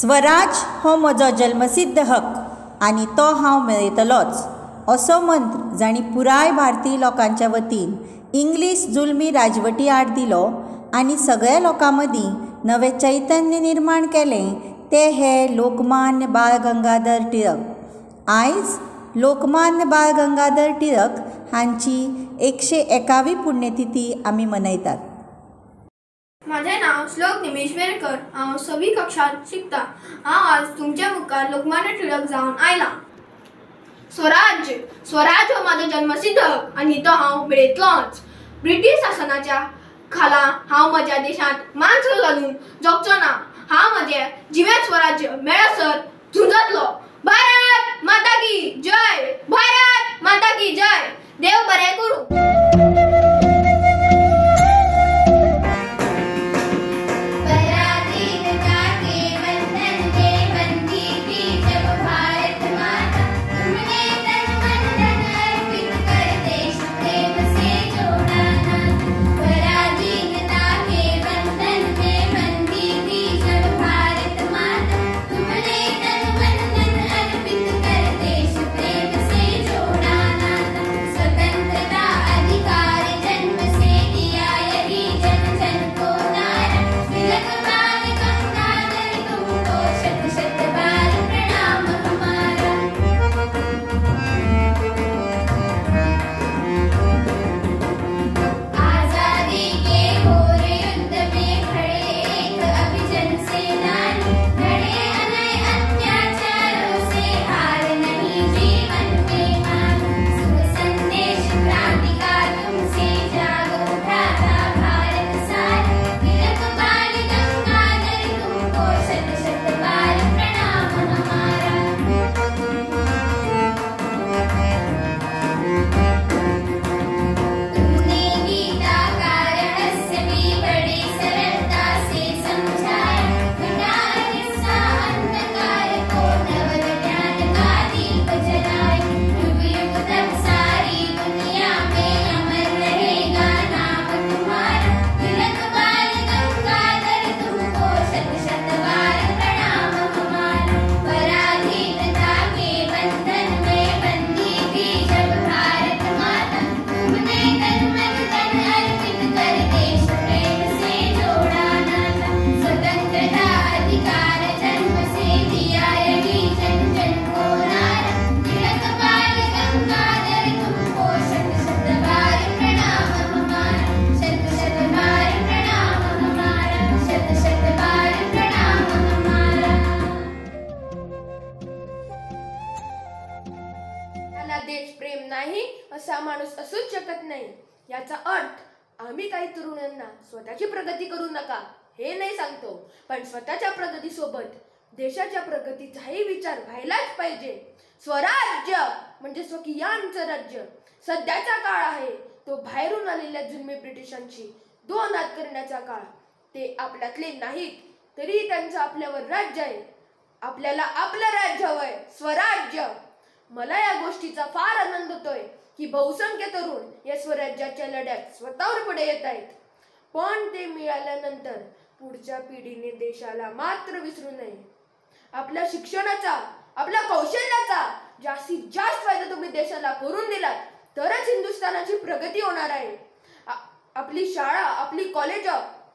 स्वराज हो म्हजो जल्मसिद्ध हक आनी तो हांव मेळयतलोच असो मंत्र जाणी पुराय भारतीय लोकांच्या वतीन इंग्लीश जुलमी राजवटी आड दिलो आनी सगळ्या लोकां मदीं नवें चैतन्य निर्माण केलें ते हे लोकमान्य बाळ गंगाधर टिळक। आयज लोकमान्य बाळ गंगाधर टिळक हांची 101वी पुण्यतिथी आमी मनयतात। माझे नाव श्लोक निमेश वेळकर, हांव 6वी कक्षात शिकता। हांव आज तुमच्या मुखार लोकमान्य टिळक जावन आयला। स्वराज हो माझो जन्मसिद्ध हक आनी तो हांव मेळयतलोच। ब्रिटीश शासनाच्या खाला हांव म्हज्या देशांत मांजर घालून जगचो ना। हांव म्हजें जिवें स्वराज्य मेळसर झुंजतलो। भारत माता की जय, भारत माता की जय। देव बरें करूं। देश प्रेम नाही असा माणूस असूच शकत नाही। याचा अर्थ आम्ही काही तरुणांना स्वतःची प्रगती करू नका हे नाही सांगतो, पण स्वतःच्या प्रगतीसोबत देशाच्या प्रगतीचाही विचार व्हायलाच पाहिजे। स्वराज्य म्हणजे स्वकीयांचं राज्य। सध्याचा काळ आहे तो बाहेरून आलेल्या जुलमी ब्रिटिशांची दोन हात करण्याचा काळ। ते आपल्यातले नाहीत तरी त्यांचं आपल्यावर राज्य आहे। आपल्याला आपलं राज्य हवंय, स्वराज्य। मला या गोष्टीचा फार आनंद होतोय की बहुसंख्य तरुण या स्वराज्याच्या लढ्यात स्वतःवर पुढे येत आहेत। पण ते मिळाल्यानंतर पुढच्या पिढीने देशाला मात्र विसरू नये। आपल्या शिक्षणाचा, आपल्या कौशल्याचा जास्तीत जास्त फायदा तुम्ही देशाला करून दिलात तरच हिंदुस्थानाची प्रगती होणार आहे। आपली शाळा, आपली कॉलेज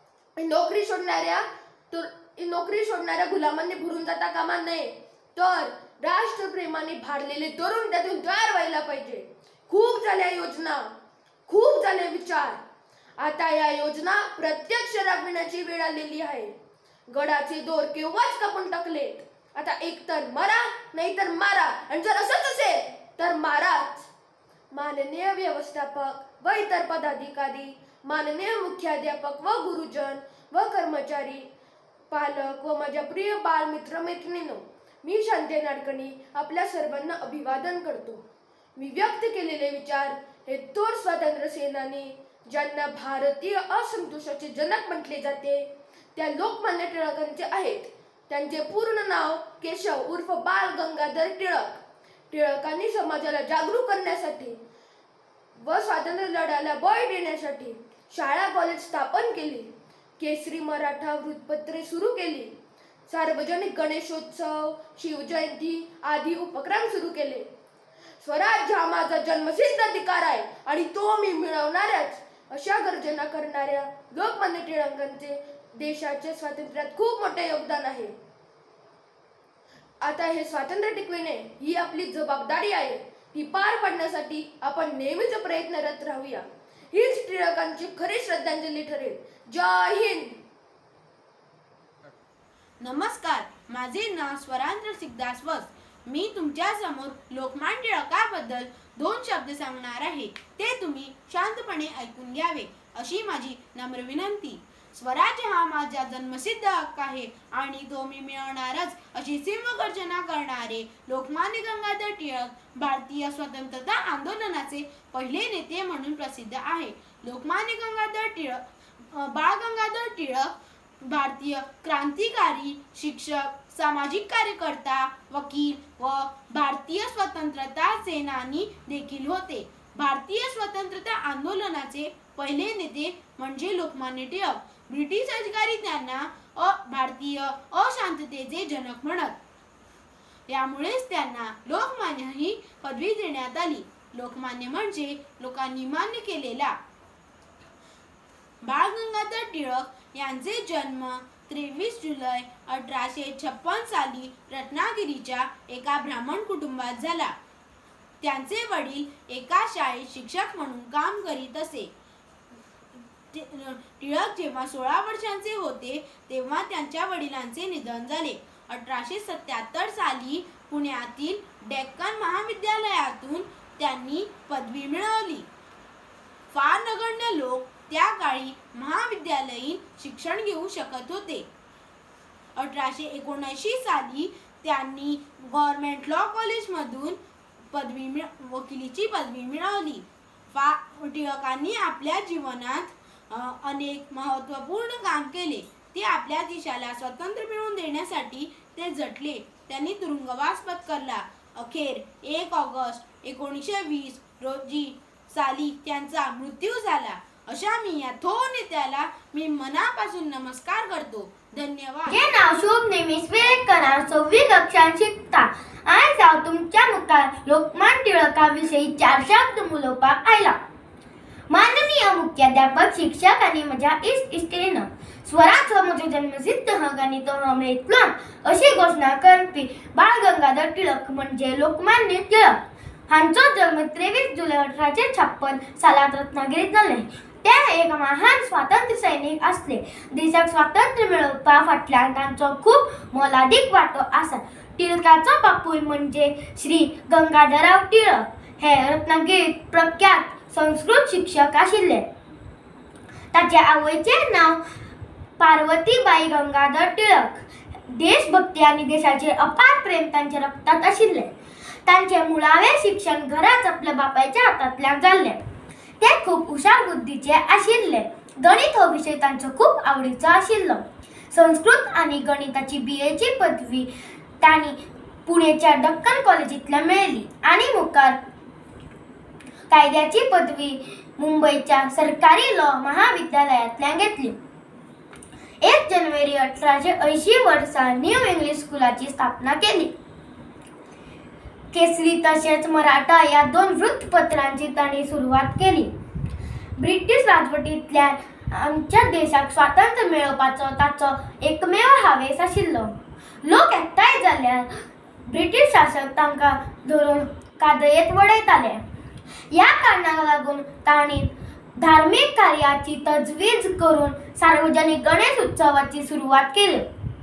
नोकरी शोधणाऱ्या गुलामांनी भरून जाता कामा नये, तर राष्ट्रप्रेमाने भारलेले तरुण त्यातून तयार व्हायला पाहिजे। खूप झाल्या योजना, खूप झाले विचार, आता या योजना प्रत्यक्ष राबविण्याची वेळ आलेली आहे। गडाचे दोर केव्हाच कापून टाकलेत, आता एकतर मरा नाही तर मारा, आणि जर असंच असेल तर माराच। माननीय व्यवस्थापक व इतर पदाधिकारी, माननीय मुख्याध्यापक व गुरुजन व कर्मचारी, पालक व माझ्या प्रिय बाल मित्र मैत्रिणींनो, मी शांती नाडकर्णी आपल्या सर्वांना अभिवादन करतो। मी व्यक्त केलेले विचार हे थोर स्वातंत्र्य सेनानी, ज्यांना भारतीय असंतोषाचे जनक म्हटले जाते, त्या लोकमान्य टिळकांचे आहेत। त्यांचे पूर्ण नाव केशव उर्फ बाळ गंगाधर टिळक। टिळकांनी समाजाला जागरूक करण्यासाठी व स्वातंत्र्य लढ्याला बळ देण्यासाठी शाळा कॉलेज स्थापन केली, केसरी मराठा वृत्तपत्रे सुरू केली, सार्वजनिक गणेशोत्सव, शिवजयंती आदी उपक्रम सुरू केले. स्वराज्य हा माझा जन्मसिद्ध अधिकार आहे आणि तो मी मिळवणारच अशा गर्जना करणाऱ्या लोकमान्य टिळकांचे देशाच्या स्वातंत्र्यात खूप मोठे योगदान आहे. आता हे स्वातंत्र्य टिकविणे ही आपली जबाबदारी आहे. ती पार पाडण्यासाठी आपण नेहमीच प्रयत्नरत राहूया. हीच टिळकांची खरी श्रद्धांजली ठरेल. जय हिंद. नमस्कार, माझे नाव स्वरांध्र सिकदास वस. मी तुमच्या समोर लोकमान्य टिळकांबद्दल 2 शब्द सांगणार आहे. ते तुम्ही शांतपणे ऐकून घ्यावे अशी माझी नम्र विनंती. स्वराज्य हा माझा जन्मसिद्ध हक्क आहे आणि तो मी मिळवणारच अशी सिंहगर्जना करणारे लोकमान्य गंगाधर टिळक भारतीय स्वतंत्रता आंदोलनाचे पहिले नेते म्हणून प्रसिद्ध आहे. लोकमान्य गंगाधर टिळक, बाळ गंगाधर टिळक भारतीय क्रांतिकारी, शिक्षक, सामाजिक कार्यकर्ता, वकील व भारतीय स्वतंत्रता सेनानी देखील होते. भारतीय स्वतंत्रता आंदोलनाचे पहिले नेते म्हणजे लोकमान्य टिळक. ब्रिटिश अधिकारी त्यांना भारतीय अशांततेचे जनक म्हणत. यामुळेच त्यांना लोकमान्य ही पदवी देण्यात आली. लोकमान्य म्हणजे लोकांनी मान्य केलेला. बाळ गंगाधर टिळक यांचे जन्म 23 जुलै 1856 साली रत्नागिरीच्या एका ब्राह्मण कुटुंबात झाला. त्यांचे वडील एका शाळेत शिक्षक म्हणून काम करीत असे. टिळक जेव्हा 16 वर्षांचे होते तेव्हा त्यांच्या वडिलांचे निधन झाले. 1877 साली पुण्यातील डेक्कन महाविद्यालयातून त्यांनी पदवी मिळवली. फार नगण्य लोक त्या काळी महाविद्यालयीन शिक्षण घेऊ शकत होते. 1879 साली त्यांनी गव्हर्नमेंट लॉ कॉलेजमधून वकिलीची पदवी मिळवली. टिळकांनी आपल्या जीवनात अनेक महत्त्वपूर्ण काम केले. ते आपल्या देशाला स्वातंत्र्य मिळवून देण्यासाठी ते झटले. त्यांनी तुरुंगवास पत्करला. अखेर 1 ऑगस्ट 1920 रोजी साली त्यांचा मृत्यू झाला. अशा मी या थोर नेत्याला मी मनापासून नमस्कार करतो. धन्यवाद. माझे नाव शुभ नेहमीच विवेकणार 6वी कक्षात शिकता. आज तुमच्या मुखात लोकमान्य टिळकांविषयी 4 शब्द मुलोपात आला. माननीय मुख्याध्यापक, शिक्षक आणि माझ्या इष्टीनं स्वराज्य हा माझा जन्मसिद्ध हक्क आणि तो मी मिळवणार अशी घोषणा करते. बाळ गंगाधर टिळक म्हणजे लोकमान्य टिळक. ह्यांचा जन्म 23 जुलै 1856 सालात रत्नागिरीत झाले. ते एक महान स्वातंत्र्य सैनिक असले. देशाक स्वातंत्र्य मिळवपा फाटल्यान तांचो खूप मोलादीक वाटो आसा. टिळकाचो बापूय म्हणजे श्री गंगाधरराव टिळक हे रत्नागिरीत प्रख्यात संस्कृत शिक्षक आशिल्ले. ताच्या आवयचे नाव पार्वतीबाई गंगाधर टिळक. देशभक्ती आणि देशाचे अपार प्रेम तांच्या रक्तात आशिल्ले. तांचे मुळावे शिक्षण घराच आपल्या बापायच्या हातांतल्यान जाल्ले. ते खूप हुशार बुद्धीचे आशिल्ले. गणित हो विषय तांचो खूप आवडीचो आशिल्लो. संस्कृत आणि गणिताची BA ची पदवी तांणी पुणेच्या दक्कन कॉलेजींतल्यान मेळयली आणि मुखार कायद्याची पदवी मुंबईच्या सरकारी लॉ महाविद्यालयातल्यान घेतली. 1 जानेवारी 1880 वर्सा न्यू इंग्लिश स्कूलाची स्थापना केली. केसरी तसेच मराठा या 2 वृत्तपत्रांची तांणी सुरुवात केली. ब्रिटिश राजवटींतल्यान आमच्या देशाक स्वातंत्र्य मेळोवपाचो ताचो एकमेव हावेस आशिल्लो. लोक एकठांय जाल्यार ब्रिटिश शासक तांकां धरून कादयेत वडयताले. या कारणाक लागून तांणी धार्मिक कार्याची तजवीज करून सार्वजनिक गणेश उत्सवाची सुरुवात केली.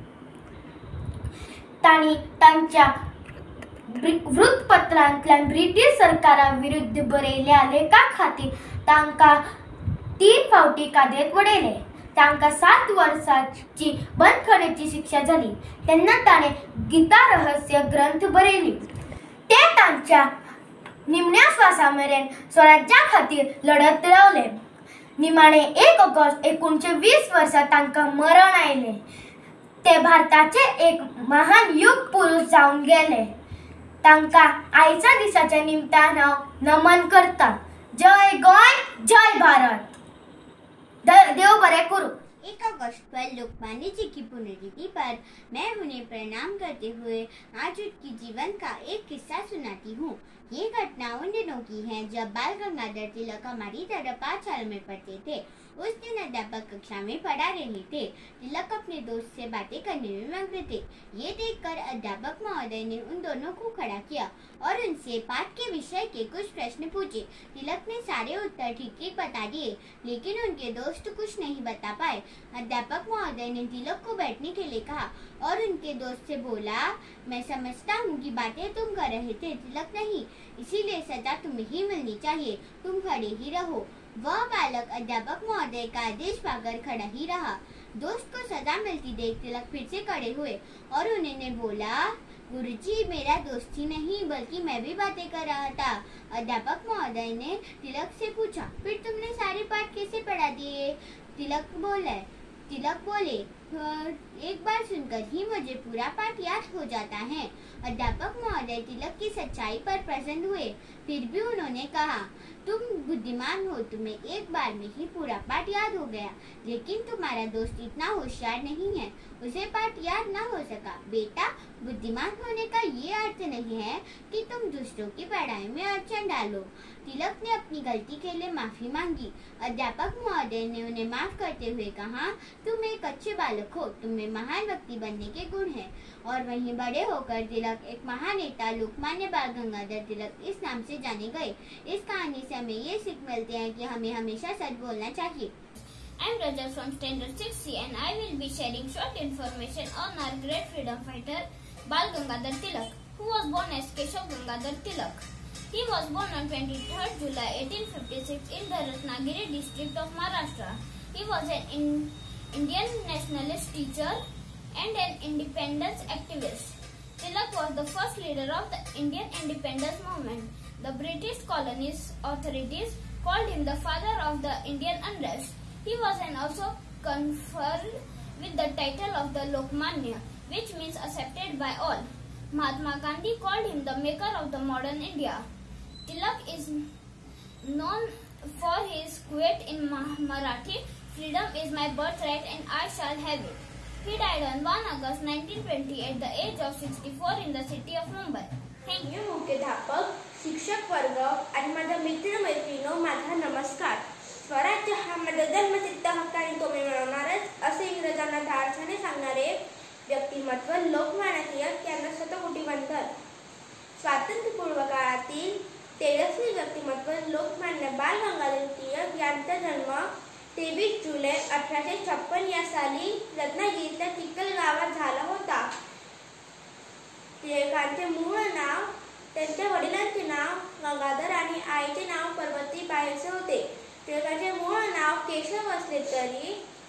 तांणी तांच्या वृत्तपत्रांतल्यान ब्रिटिश सरकाराविरुद्ध बरयल्ल्या लेखा खातीर तांकां 3 फावटी कादयेत वडयले. तांकां 7 वर्सांची बंदखणीची शिक्षा झाली. तेन्ना ताणें गीता रहस्य ग्रंथ बरयली. ते तांच्या निमण्या श्वासा मेरेन स्वराज्या खातीर लढत रावले. निमाणे 1 ऑगस्ट 1920 वर्सा तांकां मरण आयले. ते भारताचे एक महान युग पुरुष जावन गेले. तांकां आयच्या दिसाच्या निमतान हांव नमन करता. जय गोंय, जय भारत. देव बरें करूं. 1 अगस्त पर लोकमान्य जी की पुण्यतिथि पर मैं उन्हें प्रणाम करते हुए आज उनकी जीवन का एक किस्सा सुनाती हूँ। ये घटना उन दिनों की है जब बाल गंगाधर तिलक हमारी तरह पाठशाला में पढ़ते थे। उस दिन अध्यापक कक्षा में पढ़ा रहे थे। तिलक अपने दोस्त से बातें करने में मग्न थे। ये देखकर अध्यापक महोदय ने उन दोनों को खड़ा किया और उनसे पाठ के विषय के कुछ प्रश्न पूछे। तिलक ने सारे उत्तर ठीक बता दिए, लेकिन उनके दोस्त कुछ नहीं बता पाए। अध्यापक महोदय ने तिलक को बैठने के लिए कहा और उनके दोस्त से बोला, मैं समझता हूँ कि बातें तुम कर रहे थे, तिलक नहीं, इसीलिए सजा तुम्हें ही मिलनी चाहिए, तुम खड़े ही रहो। वह बालक अध्यापक महोदय का आदेश पाकर खड़ा ही रहा। दोस्त को सजा मिलती देख तिलक फिर से खड़े हुए और उन्होंने बोला, गुरुजी, मेरा दोस्त ही नहीं बल्कि मैं भी बातें कर रहा था। अध्यापक महोदय ने तिलक से पूछा, फिर तुमने सारे पाठ कैसे पढ़ा दिए? तिलक बोले, एक बार सुनकर ही मुझे पूरा पाठ याद हो जाता है। अध्यापक महोदय तिलक की सच्चाई पर प्रसन्न हुए, फिर भी उन्होंने कहा, तुम बुद्धिमान हो, तुम्हें एक बार में ही पूरा पाठ याद हो गया, लेकिन तुम्हारा दोस्त इतना होशियार नहीं है, उसे पाठ याद ना हो सका। बेटा, बुद्धिमान होने का ये अर्थ नहीं है कि तुम दूसरों की पढ़ाई में अड़चन डालो। तिलक ने अपनी गलती के लिए माफी मांगी। अध्यापक महोदय ने उन्हें माफ करते हुए कहा, तुम एक अच्छे बालक हो, तुम्हें महान व्यक्ति बनने के गुण हैं। और वहीं बड़े होकर तिलक एक महान नेता लोकमान्य बाल गंगाधर तिलक इस नाम से जाने गए। इस कहानी से हमें ये सीख मिलते हैं कि हमें हमेशा सच बोलना चाहिए। I am Raja from Standard 6C and I will be sharing short information on our great freedom fighter Bal Gangadhar Tilak, who was born as Keshav Gangadhar Tilak. He was born on 23rd July 1856 in the Ratnagiri district of Maharashtra. He was an Indian nationalist teacher and an independence activist. Tilak was the first leader of the Indian independence movement. The British colonies authorities called him the father of the Indian unrest. He was also conferred with the title of the Lokmanya, which means accepted by all. Mahatma Gandhi called him the maker of the modern India. Tilak is known for his quote in Marathi, "Freedom is my birthright and I shall have it." He died on 1 August 1920 at the age of 64 in the city of Mumbai. Thank you. मुख्याध्यापक, शिक्षक वर्ग आणि माझ्या मित्र मैत्रिणींनो, माझा नमस्कार. स्वराज्य हा माझा जन्मसिद्ध हक्क आणि तो मी मिळवणारच, असे इंग्रजांना धाडसाने सांगणारे व्यक्तिमत्व लोकमान्य टिळक यांना शतकोटी वंदन. स्वातंत्र्यपूर्व काळातील तेजस्वी व्यक्तिमत्व लोकमान्य बाल गंगाधर टिळक यांचा जन्म 23 जुलै 1856 या साली रत्नागिरीतल्या चिखल गावात झाला होता. टिळकांचे मूळ नाव, त्यांच्या वडिलांचे नाव गंगाधर आणि आईचे नाव पार्वतीबाई असे होते. टिळकांचे मूळ नाव केशव असले तरी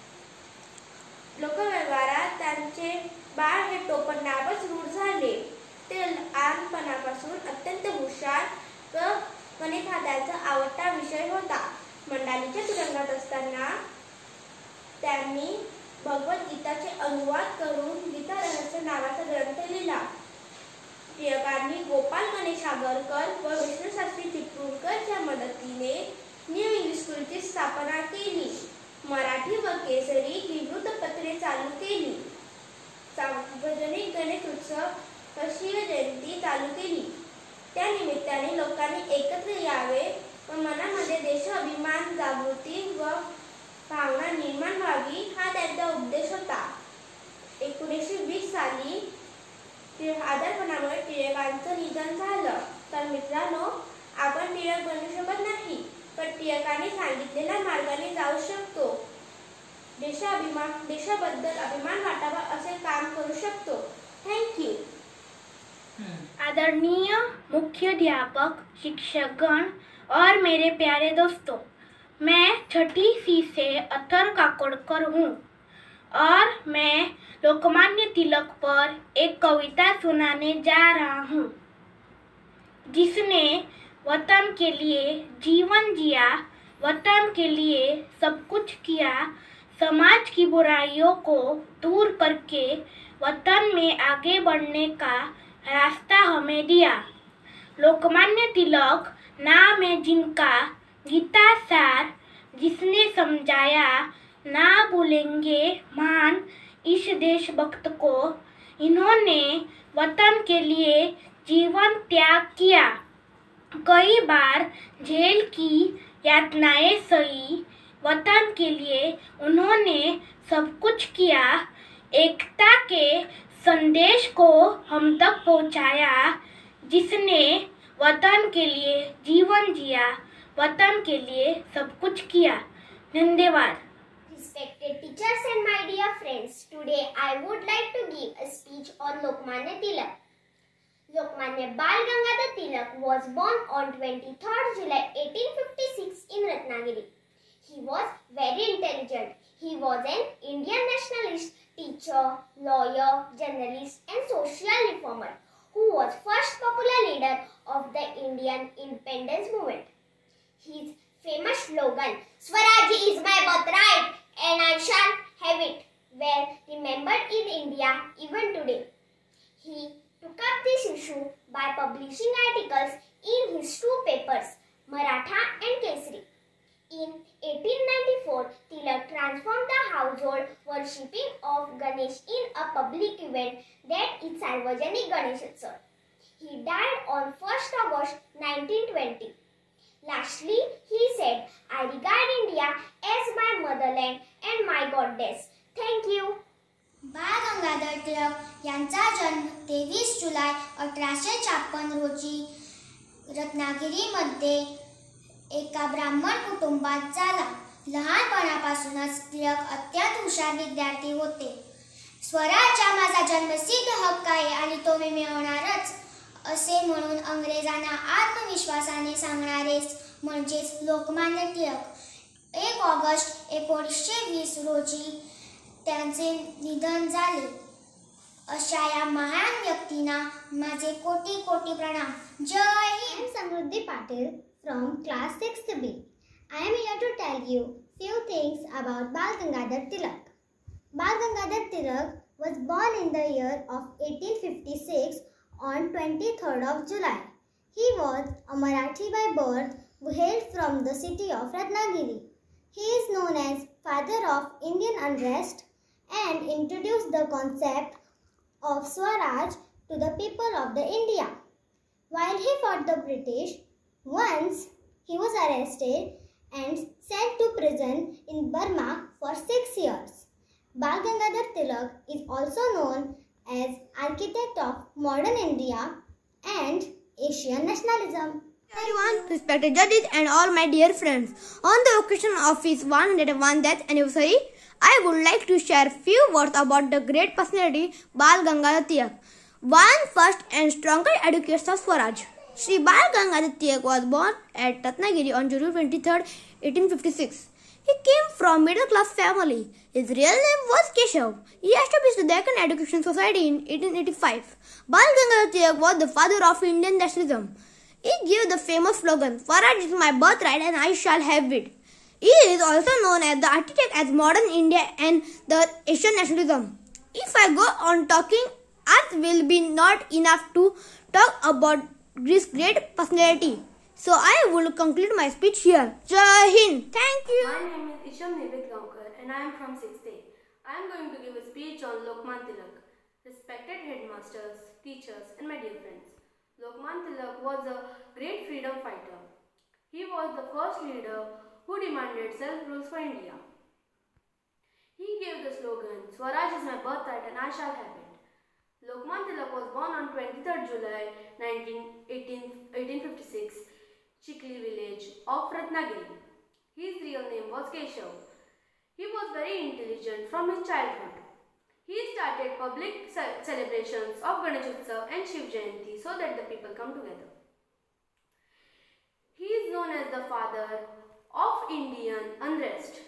लोकव्यवहारात त्यांचे बाळ हे टोपण नावच रूढ झाले. ते लहानपणापासून अत्यंत हुशार व गणित हा त्यांचा आवडता विषय होता. मंडालीच्या तुरुंगात असताना त्यांनी भगवद्गीताचे अनुवाद करून गीता रहस्य नावाचा ग्रंथ लिहिला. टिळकांनी गोपाल गणेश आगरकर व विष्णुशास्त्री चिपळूणकरच्या मदतीने न्यू इंग्लिश स्कूलची स्थापना केली. मराठी व केसरी ही वृत्तपत्रे चालू केली. सार्वजनिक गणेश उत्सव व शिवजयंती चालू केली. त्या निमित्ताने लोकांनी एकत्र यावे व मनामध्ये देशाभिमान, जागृती व भावना निर्माण व्हावी हा त्यांचा उद्देश होता. 1920 साली आजारपणामुळे टिळकांचं निधन झालं. तर मित्रांनो, आपण टिळक बनू शकत नाही, पण टिळकांनी सांगितलेल्या मार्गाने जाऊ शकतो. देशाबद्दल अभिमान वाटावा असे काम करू शकतो. थँक्यू. आदरणीय मुख्याध्यापक, शिक्षकगण और मेरे प्यारे दोस्तों, मैं छठी सी से अथर काकोडकर हूँ और मैं लोकमान्य तिलक पर एक कविता सुनाने जा रहा हूँ, जिसने वतन के लिए जीवन जिया, वतन के लिए सब कुछ किया, समाज की बुराइयों को दूर करके वतन में आगे बढ़ने का रास्ता हमें दिया। लोकमान्य तिलक नाम है जिनका, गीता सार जिसने समझाया, ना भूलेंगे महान इस देशभक्त को। इन्होंने वतन के लिए जीवन त्याग किया, कई बार जेल की यातनाएं सही। वतन के लिए उन्होंने सब कुछ किया, एकता के संदेश को हम तक पहुंचाया। जिसने वतन के लिए जीवन जिया, वतन के लिए सब कुछ किया। धन्यवाद। Respected teachers and my dear friends, today I would like to give a speech on Lokmanya Tilak. Lokmanya Bal Gangadhar Tilak was born on 23rd July 1856 in Ratnagiri. He was very intelligent. He was an Indian nationalist, teacher, lawyer, journalist and social reformer who was first popular leader of the Indian independence movement. His famous slogan, "Swaraj is my birthright and I shall have it," were remembered in India even today. He took up this issue by publishing articles in his two papers, Maratha and Kesari. In 1894, Tilak transformed the household worshipping of Ganesh in a public event, that is Sarvajanik Ganeshotsav. He died on 1st August 1920. Lastly, he said, "I regard India as my motherland and my goddess." Thank you. Bal Gangadhar Tilak यांचा जन्म 23 जुलै 1856 रोजी रत्नागिरीमध्ये एका ब्राह्मण कुटुंबात झाला. लहानपणापासूनच टिळक अत्यंत हुशार विद्यार्थी होते. स्वराज्य हा माझा जन्मसिद्ध हक्क आहे आणि तो मी मिळवणारच, असे म्हणून अंग्रेजांना आत्मविश्वासाने सांगणारे म्हणजेच लोकमान्य टिळक 1 ऑगस्ट 1920 रोजी त्यांचे निधन झाले. अशा या महान व्यक्तींना माझे कोटी कोटी प्रणाम. जय Hind. I am Samruddhi Patil from class 6th B. I am here to tell you few things about Bal Gangadhar Tilak. Bal Gangadhar Tilak was born in the year of 1856 on 23rd of July. He was a Marathi by birth who hailed from the city of Ratnagiri. He is known as father of Indian unrest and introduced the concept of Swaraj to the people of the India. While he fought the British, once he was arrested and sent to prison in Burma for 6 years. Bal Gangadhar Tilak is also known as architect of modern India and Asian nationalism. Everyone, respected judges and all my dear friends, on the occasion of his 101st death anniversary, I would like to share few words about the great personality Bal Gangadhar Tilak. One first and stronger educator of Swaraj. Shri Bal Gangadhar Tilak was born at Ratnagiri on July 23rd, 1856. He came from middle class family. His real name was Keshav. He established the Deccan Education Society in 1885. Bal Gangadhar Tilak was the father of Indian nationalism. He gave the famous slogan, "Swaraj is my birthright and I shall have it." He is also known as the architect as modern India and the Asian nationalism. If I go on talking, earth will be not enough to talk about this great personality. So I will conclude my speech here. Jai Hind. Thank you. My name is Isham Nivit Gaonkar and I am from 6th A. I am going to give a speech on Lokmanya Tilak. Respected headmasters, teachers and my dear friends. Lokmanya Tilak was a great freedom fighter. He was the first leader who demanded self-rule for India. He gave the slogan, "Swaraj is my birthright and I shall have it." Lokmanya Tilak was born on 23rd July 1856, Chikli village of Ratnagiri. His real name was Keshav. He was very intelligent from his childhood. He started public celebrations of Ganeshotsav and Shiv Jayanti so that the people come together. He is known as the father of Indian unrest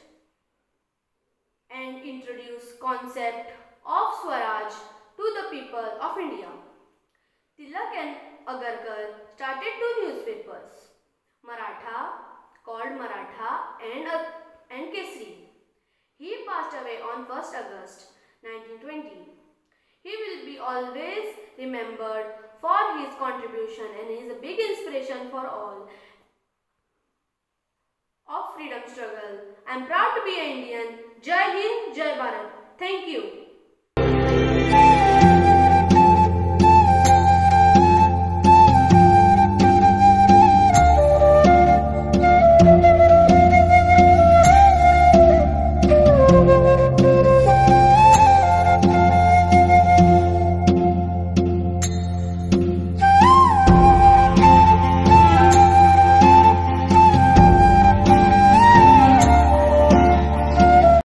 and introduced concept of Swaraj to the people of India. Tilak and Agarkar started two newspapers, Maratha, called Maratha and Kesari. He passed away on 1st August 1920. He will be always remembered for his contribution and is a big inspiration for all of freedom struggle. I am proud to be an Indian. Jai Hind, Jai Bharat. Thank you.